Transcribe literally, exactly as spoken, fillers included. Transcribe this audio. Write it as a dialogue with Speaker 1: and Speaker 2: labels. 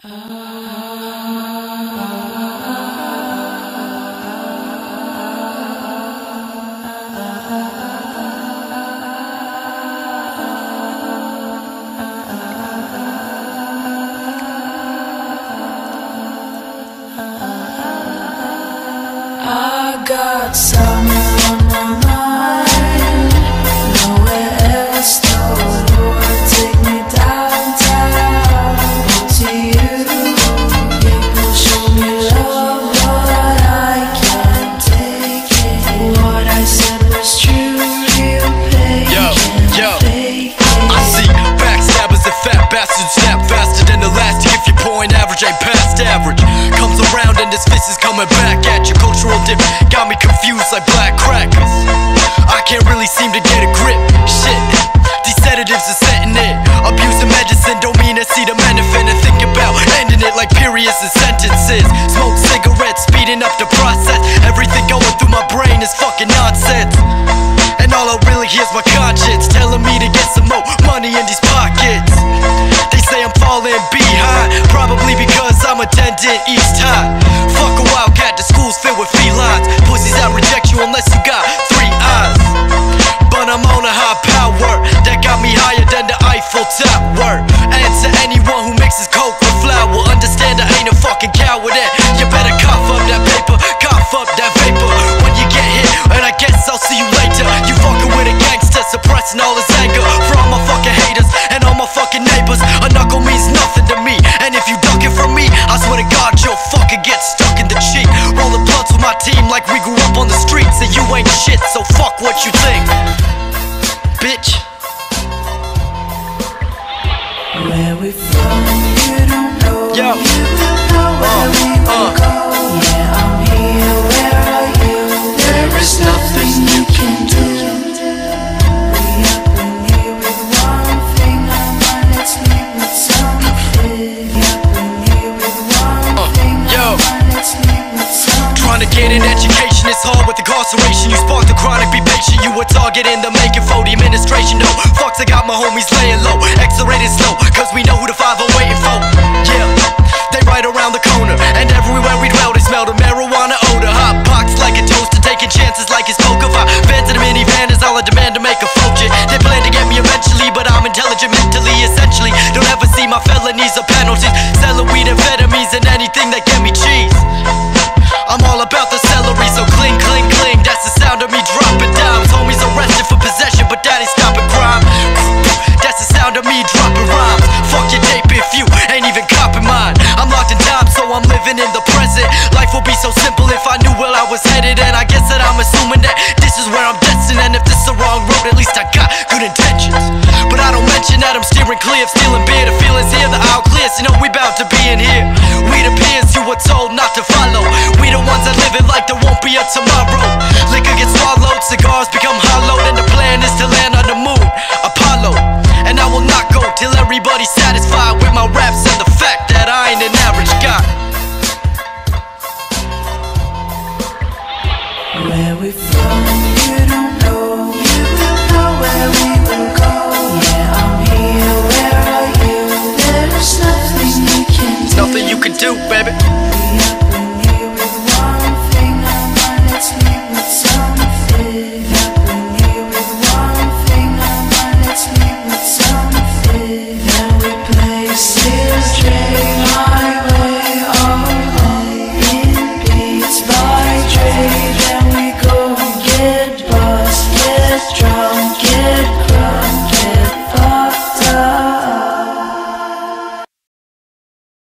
Speaker 1: I got summer on my mind, nowhere else to Lord, take me downtown to you. People show me love, but I can't take it. What I said was true, real pain.
Speaker 2: Yo, yo, I see backstabbers and fat bastards snap faster than elastic. If your point average ain't past average, comes around and this fist is coming back at you. Cultural dip got me confused like black crackers. I can't really seem to get a grip. Shit, these sedatives are setting it. Abusing medicine don't mean I see the benefit, and think about ending it like periods and sentences. Smoke cigarettes, speeding up the process. Everything going through my brain is fucking nonsense, and all I really hear is my conscience telling me to get some more money in these pockets. They say I'm falling behind, probably because I'm attending East High. Fuck a wildcat, the school's filled with felines. Pussies that reject you unless you got three eyes. But I'm on a high power that got me higher than the Eiffel Tower. And to anyone who mixes coke with flour, understand I ain't a fucking coward, and you better cough up that paper, cough up that vapor when you get hit, and I guess I'll see you later. You fucking with a gangster, suppressing all his anger. For all my fucking haters and all my fucking neighbors, a knuckle means nothing to me, and if you ducking from me, I swear to God you'll fucking get stuck in the cheek. Rolling blunts with my team like we grew up on the streets, and you ain't shit, so fuck what you think, bitch.
Speaker 1: Where we from, you don't know.
Speaker 2: Yo.
Speaker 1: You will know where
Speaker 2: Uh,
Speaker 1: we will
Speaker 2: uh.
Speaker 1: go. Yeah, I'm here, where are you? There is nothing you can do. We up in here with one thing on mind, let's leave with something. We up in here with one
Speaker 2: Uh,
Speaker 1: thing
Speaker 2: yo.
Speaker 1: on mind, let's leave with something.
Speaker 2: Trying to get an education is hard with incarceration. You spark the chronic, be patient. You a target in the making for the administration. No fucks, I got my homies laying low, accelerated slow, cause we know who the five are waiting for. Yeah, they right around the corner, and everywhere we dwell they smell the marijuana odor. Hot box like a toaster, taking chances like it's poker. Five fans in the minivan is all I demand to make a fortune. They plan to get me eventually, but I'm intelligent mentally, essentially. Don't ever see my felonies or penalties. Selling weed, amphetamines, and anything that get me cheese. I'm all about the celery, so cling, cling, cling. That's the sound of me dropping dimes. Homies arrested for possession, but that ain't stopping crime. That's the sound of me dropping rhymes. Fuck your tape if you ain't even copying mine. I'm locked in time, so I'm living in the present. Life would be so simple if I knew where I was headed, and I guess that I'm assuming that this is where I'm destined. And if this is the wrong road, at least I got good intentions. But I don't mention that I'm steering clear of stealing beer. The feelings here, the aisle clear, so you know we bout to be in here. We the peers you were told not to follow. We the ones that live it like there won't be a tomorrow. Liquor gets swallowed, cigars become hollowed, and the plan is to land on the moon, Apollo. And I will not go till everybody's satisfied with my raps and the fact that I ain't an average guy.
Speaker 1: Where we from, you don't know. You will know where we will go. Yeah, I'm here, where are you? There's nothing you can do.
Speaker 2: Nothing you can do, baby.
Speaker 1: We up